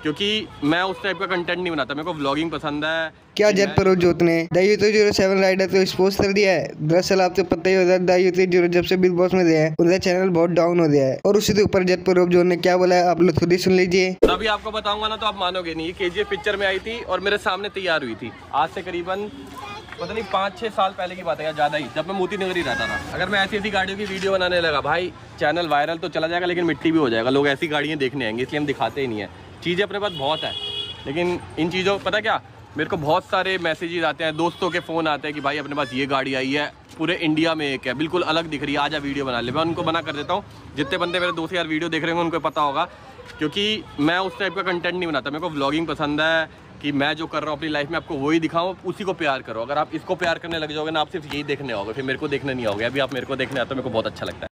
क्योंकि मैं उस टाइप का कंटेंट नहीं बनाता, मेरे को व्लॉगिंग पसंद है। क्या जेट प्रोजोत ने दाई07 राइडर तो एक्सपोज कर दिया है। दरअसल आपको पता ही होगा दाई जब से बिग बॉस में गए हैं उनका चैनल बहुत डाउन हो गया है और उसी के ऊपर जेट प्रोजोत ने क्या बोला है आप लोग खुद ही सुन लीजिए। अभी आपको बताऊंगा ना तो आप मानोगे नहीं। KGF पिक्चर में आई थी और मेरे सामने तैयार हुई थी आज से करीबन पता नहीं 5-6 साल पहले की बात है या ज़्यादा ही, जब मैं मोती नगर ही रहता था। अगर मैं ऐसी ऐसी गाड़ियों की वीडियो बनाने लगा भाई चैनल वायरल तो चला जाएगा लेकिन मिट्टी भी हो जाएगा। लोग ऐसी गाड़ियाँ देखने आएंगे, इसलिए हम दिखाते ही नहीं है। चीज़ें अपने पास बहुत है लेकिन इन चीज़ों पता क्या, मेरे को बहुत सारे मैसेजेस आते हैं, दोस्तों के फ़ोन आते हैं कि भाई अपने पास ये गाड़ी आई है, पूरे इंडिया में एक है, बिल्कुल अलग दिख रही है, आजा वीडियो बना ले। मैं उनको मना कर देता हूँ। जितने बंदे मेरे दोस्त यार वीडियो देख रहे होंगे उनको पता होगा, क्योंकि मैं उस टाइप का कंटेंट नहीं बनाता। मेरे को व्लॉगिंग पसंद है कि मैं जो कर रहा हूँ अपनी लाइफ में आपको वही दिखाऊँ, उसी को प्यार करो। अगर आप इसको प्यार करने लग जाओगे ना, आप सिर्फ यही देखने आओगे, फिर मेरे को देखने नहीं आओगे। अभी आप मेरे को देखने आते हो, मेरे को बहुत अच्छा लगता है।